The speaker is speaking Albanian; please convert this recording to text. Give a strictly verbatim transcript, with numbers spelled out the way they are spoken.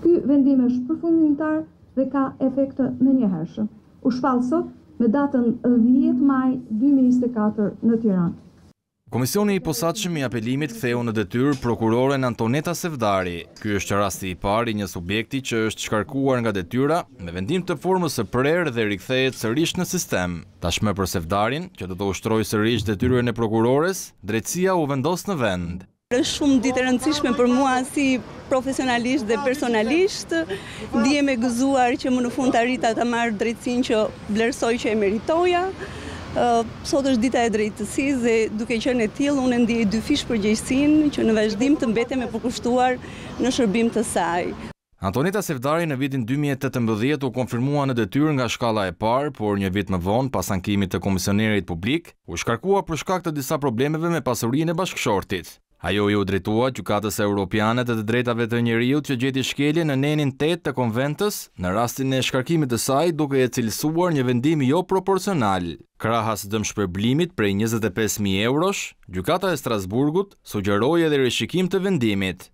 Ky vendim është përfundimtar dhe ka efekt menjëhershëm. U shpall sot me datën dhjetë maj dy mijë e njëzet e katër në Tiranë. Komisioni i posaçëm i apelimit ktheu në detyrë prokuroren Antoneta Sevdari. Ky është rasti i parë i një subjekti që është shkarkuar nga detyra me vendim të formës së prerë dhe rikthehet sërish në sistem. Tashmë për Sevdarin, që do të ushtrojë sërish detyrën e prokurores, drejtësia u vendos në vend. Është shumë ditë e rëndësishme për mua si profesionalisht dhe personalisht. Ndihem e gëzuar që më në fund të arrita të marr drejtësinë që vlerësoj që e meritoja. Uh, sot është dita e drejtësisë dhe duke qenë e tillë unë ndiej dyfish përgjegjësinë që në vazhdim të mbetem e përkushtuar në shërbim të saj. Antoneta Sevdari në vitin dy mijë e tetëmbëdhjetë u konfirmua në detyrë nga shkalla e parë, por një vit më vonë pas ankimit të komisionerit publik, u shkarkua për shkak të disa problemeve me pasurinë e bashkëshortit. Ajo i u drejtua Gjykatës Europiane të të drejtave të njeriut që gjeti shkelje në nenin tetë të konventës në rastin e shkarkimit të saj duke e cilësuar një vendim jo proporcional. Krahas dëmshpërblimit prej njëzet e pesë mijë eurosh, Gjykata e Strasburgut sugjeroi edhe rishikim të vendimit.